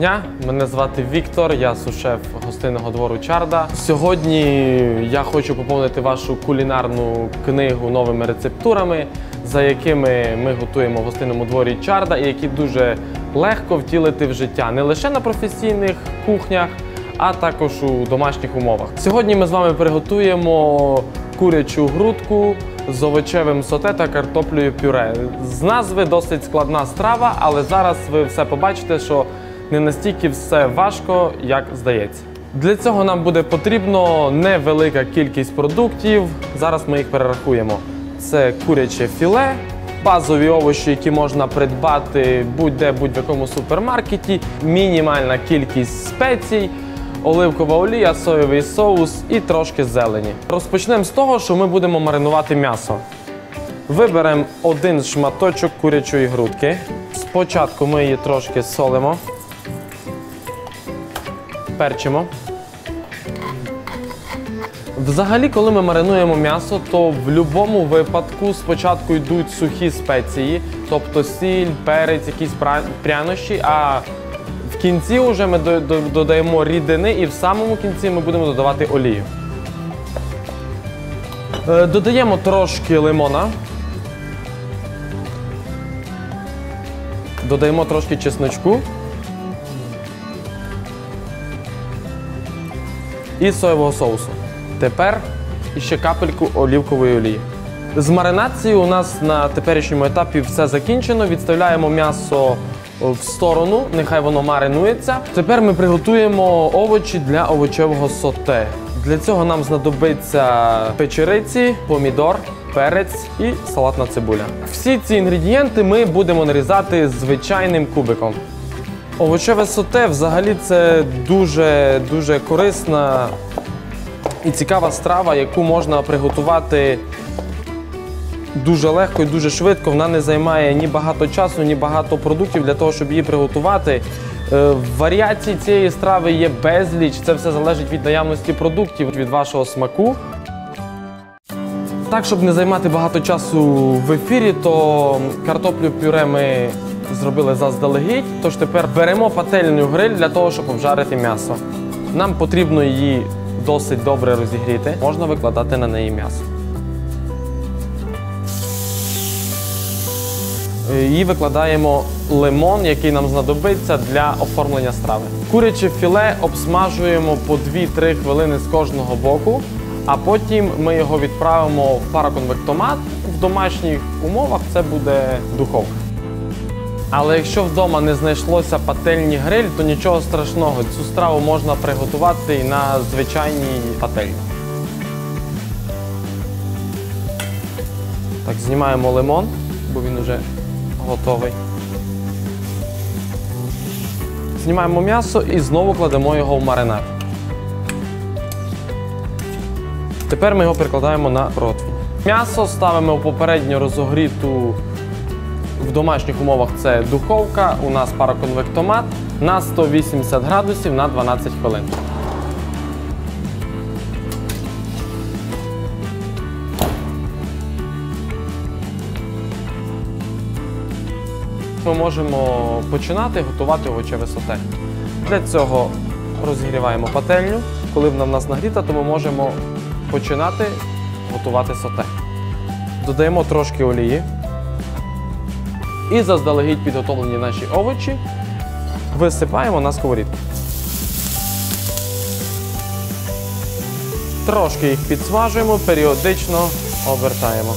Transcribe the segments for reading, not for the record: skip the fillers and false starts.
дня, мене звати Віктор, я сушеф гостинного двору Чарда. Сьогодні я хочу поповнити вашу кулінарну книгу новими рецептурами, за якими ми готуємо в гостинному дворі Чарда і які дуже легко втілити в життя не лише на професійних кухнях, а також у домашніх умовах. Сьогодні ми з вами приготуємо курячу грудку з овочевим соте та картоплею пюре. З назви досить складна страва, але зараз ви все побачите, що не настільки все важко, як здається. Для цього нам буде потрібно невелика кількість продуктів. Зараз ми їх перерахуємо. Це куряче філе, базові овочі, які можна придбати будь-де, будь-в якому супермаркеті, мінімальна кількість спецій, оливкова олія, соєвий соус і трошки зелені. Розпочнемо з того, що ми будемо маринувати м'ясо. Виберемо один шматочок курячої грудки. Спочатку ми її трошки солимо, перчимо. Взагалі, коли ми маринуємо м'ясо, то в будь-якому випадку спочатку йдуть сухі спеції, тобто сіль, перець, якісь прянощі, а в кінці вже ми додаємо рідини і в самому кінці ми будемо додавати олію. Додаємо трошки лимона. Додаємо трошки чесночку. І соєвого соусу. Тепер ще капельку оливкової олії. З маринацією у нас на теперішньому етапі все закінчено. Відставляємо м'ясо в сторону, нехай воно маринується. Тепер ми приготуємо овочі для овочевого соте. Для цього нам знадобиться печериці, помідор, перець і салатна цибуля. Всі ці інгредієнти ми будемо нарізати звичайним кубиком. Овочеве соте взагалі це дуже корисна і цікава страва, яку можна приготувати дуже легко і дуже швидко. Вона не займає ні багато часу, ні багато продуктів для того, щоб її приготувати. Варіацій цієї страви є безліч, це все залежить від наявності продуктів, від вашого смаку. Так, щоб не займати багато часу в ефірі, то картоплю пюре ми зробили заздалегідь. Тож тепер беремо пательню гриль для того, щоб обжарити м'ясо. Нам потрібно її досить добре розігріти. Можна викладати на неї м'ясо. І викладаємо лимон, який нам знадобиться для оформлення страви. Куряче філе обсмажуємо по 2-3 хвилини з кожного боку, а потім ми його відправимо в пароконвектомат. В домашніх умовах це буде духовка. Але якщо вдома не знайшлося пательні гриль, то нічого страшного. Цю страву можна приготувати і на звичайній пательні. Так, знімаємо лимон, бо він вже готовий. Знімаємо м'ясо і знову кладемо його в маринад. Тепер ми його перекладаємо на противень. М'ясо ставимо в попередньо розогріту, в домашніх умовах це духовка, у нас пароконвектомат, на 180 градусів на 12 хвилин. Ми можемо починати готувати овочеве соте. Для цього розігріваємо пательню. Коли вона в нас нагріта, то ми можемо починати готувати соте. Додаємо трошки олії. І заздалегідь підготовлені наші овочі висипаємо на сковорідку. Трошки їх підсмажуємо, періодично обертаємо.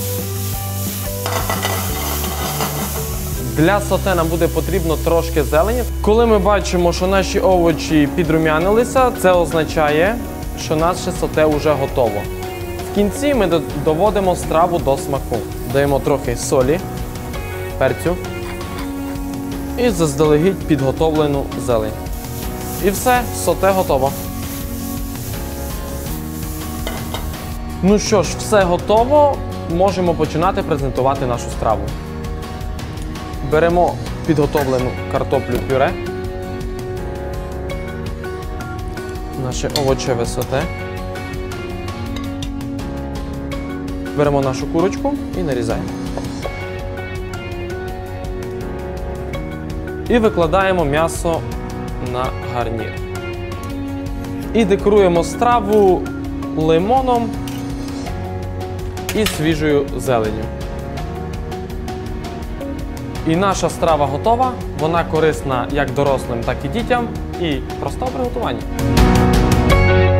Для соте нам буде потрібно трошки зелені. Коли ми бачимо, що наші овочі підрум'янилися, це означає, що наше соте вже готово. В кінці ми доводимо страву до смаку. Даємо трохи солі, перцю і заздалегідь підготовлену зелень. І все, соте готово. Ну що ж, все готово, можемо починати презентувати нашу страву. Беремо підготовлену картоплю пюре, наше овочеве соте. Беремо нашу курочку і нарізаємо. І викладаємо м'ясо на гарнір. І декоруємо страву лимоном і свіжою зеленню. І наша страва готова. Вона корисна як дорослим, так і дітям. І проста в приготуванні.